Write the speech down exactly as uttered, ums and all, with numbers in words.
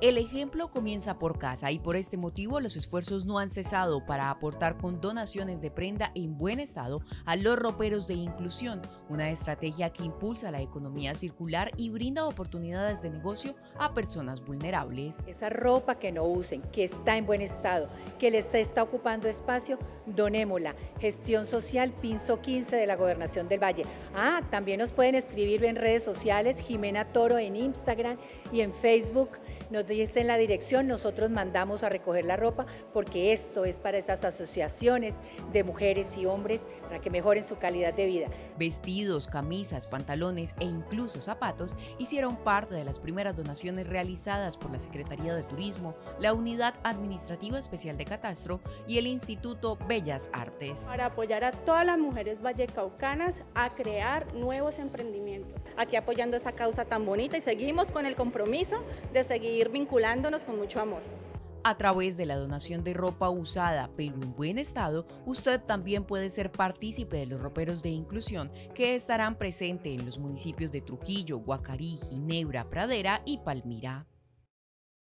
El ejemplo comienza por casa y por este motivo los esfuerzos no han cesado para aportar con donaciones de prenda en buen estado a los roperos de inclusión, una estrategia que impulsa la economía circular y brinda oportunidades de negocio a personas vulnerables. Esa ropa que no usen, que está en buen estado, que les está ocupando espacio, donémosla. Gestión Social Pinzo quince de la Gobernación del Valle. Ah, también nos pueden escribir en redes sociales, Jimena Toro en Instagram y en Facebook. Nos dicen la dirección, nosotros mandamos a recoger la ropa porque esto es para esas asociaciones de mujeres y hombres para que mejoren su calidad de vida. Vestidos, camisas, pantalones e incluso zapatos hicieron parte de las primeras donaciones realizadas por la Secretaría de Turismo, la Unidad Administrativa Especial de Catastro y el Instituto Bellas Artes. Para apoyar a todas las mujeres vallecaucanas a crear nuevos emprendimientos. Aquí apoyando esta causa tan bonita y seguimos con el compromiso de seguir vinculándonos con mucho amor. A través de la donación de ropa usada pero en buen estado, usted también puede ser partícipe de los roperos de inclusión que estarán presentes en los municipios de Trujillo, Guacarí, Ginebra, Pradera y Palmira.